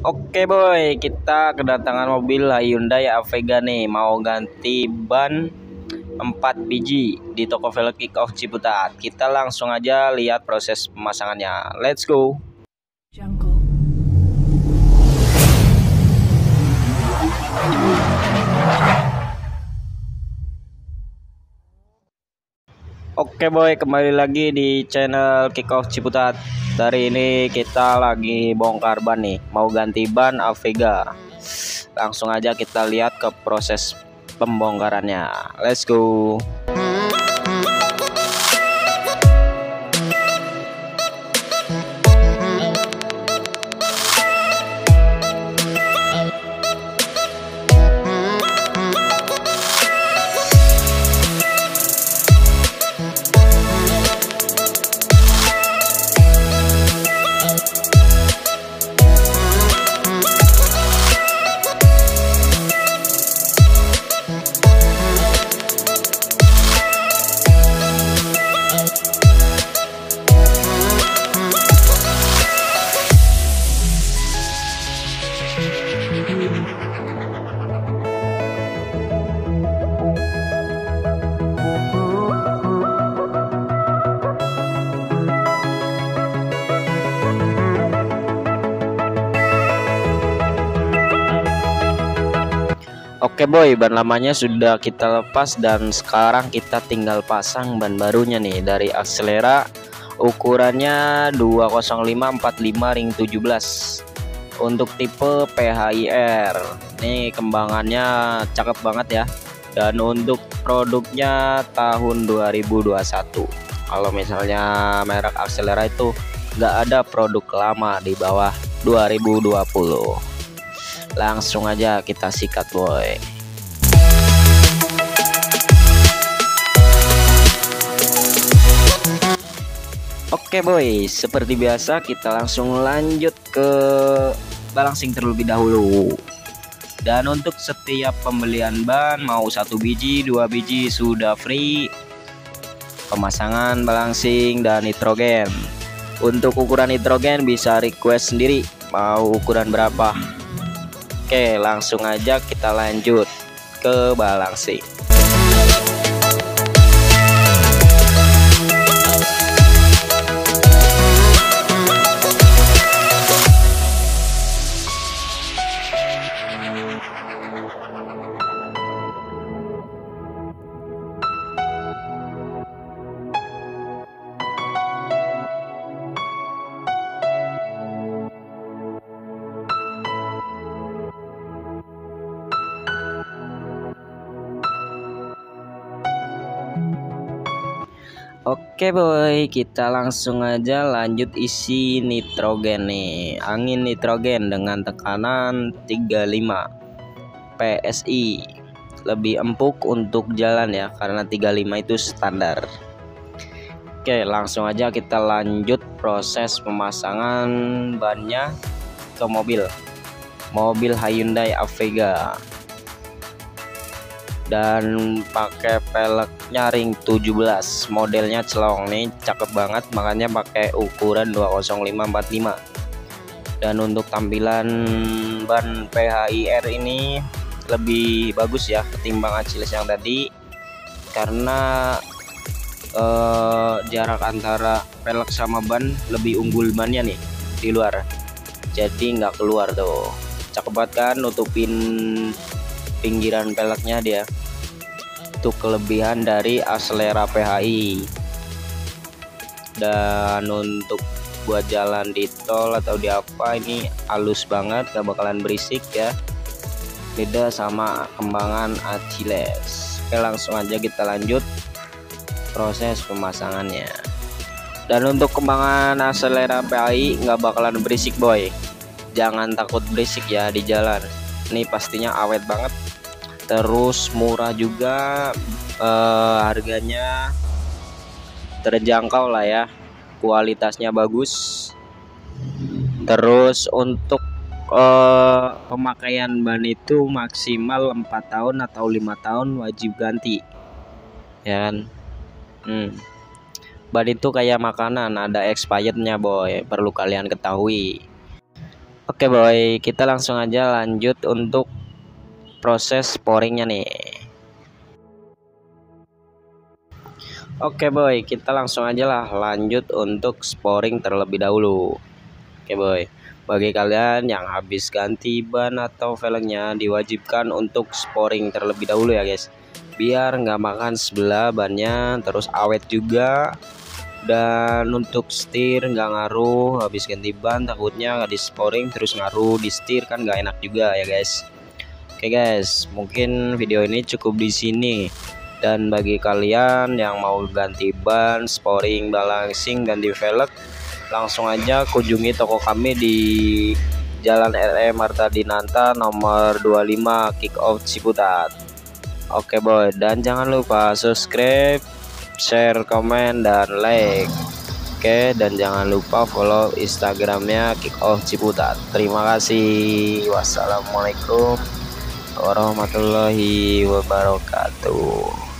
Oke boy, kita kedatangan mobil Hyundai Avega nih, mau ganti ban 4 biji di toko velg Kick Off Ciputat. Kita langsung aja lihat proses pemasangannya. Let's go. Jungle. Oke boy, kembali lagi di channel Kick Off Ciputat. Hari ini kita lagi bongkar ban nih, mau ganti ban Avega. Langsung aja kita lihat ke proses pembongkarannya. Let's go. Oke boy, ban lamanya sudah kita lepas dan sekarang kita tinggal pasang ban barunya nih dari Axelera. Ukurannya 205/45 ring 17 untuk tipe PHIR. Nih kembangannya cakep banget ya. Dan untuk produknya tahun 2021. Kalau misalnya merek Axelera itu nggak ada produk lama di bawah 2020. Langsung aja kita sikat boy. Oke boy, seperti biasa kita langsung lanjut ke balancing terlebih dahulu. Dan untuk setiap pembelian ban mau 1 biji 2 biji sudah free pemasangan balancing dan nitrogen. Untuk ukuran nitrogen bisa request sendiri mau ukuran berapa. Oke, langsung aja kita lanjut ke balancing. Oke boy, kita langsung aja lanjut isi nitrogen nih. Angin nitrogen dengan tekanan 35 PSI. Lebih empuk untuk jalan ya, karena 35 itu standar. Oke, langsung aja kita lanjut proses pemasangan bannya ke mobil Hyundai Avega. Dan pakai peleknya ring 17, modelnya celong nih, cakep banget, makanya pakai ukuran 205/45. Dan untuk tampilan ban PHIR ini lebih bagus ya ketimbang Achilles yang tadi, karena jarak antara pelek sama ban lebih unggul bannya nih di luar, jadi nggak keluar tuh. Cakep banget kan, nutupin pinggiran peleknya dia. Itu kelebihan dari Axelera PHI. Dan untuk buat jalan di tol atau di apa ini halus banget, gak bakalan berisik ya, beda sama kembangan Achilles. Oke, langsung aja kita lanjut proses pemasangannya. Dan untuk kembangan Axelera PHI nggak bakalan berisik boy, jangan takut berisik ya di jalan. Ini pastinya awet banget, terus murah juga, harganya terjangkau lah ya, kualitasnya bagus. Terus untuk pemakaian ban itu maksimal 4 tahun atau 5 tahun wajib ganti ya kan. Ban itu kayak makanan, ada expirednya boy, perlu kalian ketahui. Oke boy, kita langsung aja lanjut untuk proses pouringnya nih. Oke boy, kita langsung aja lah lanjut untuk sporing terlebih dahulu. Oke boy, bagi kalian yang habis ganti ban atau velgnya diwajibkan untuk sporing terlebih dahulu ya guys, biar nggak makan sebelah bannya, terus awet juga. Dan untuk setir nggak ngaruh, habis ganti ban takutnya nggak di sporing terus ngaruh di setir, kan nggak enak juga ya guys. Oke guys, mungkin video ini cukup di sini. Dan bagi kalian yang mau ganti ban, sporing, balancing, ganti velg, langsung aja kunjungi toko kami di Jalan RE Marta Dinata nomor 25 Kick Off Ciputat. Oke boy, dan jangan lupa subscribe, share, komen, dan like. Oke, dan jangan lupa follow Instagramnya Kick Off Ciputat. Terima kasih. Wassalamualaikum warahmatullahi wabarakatuh.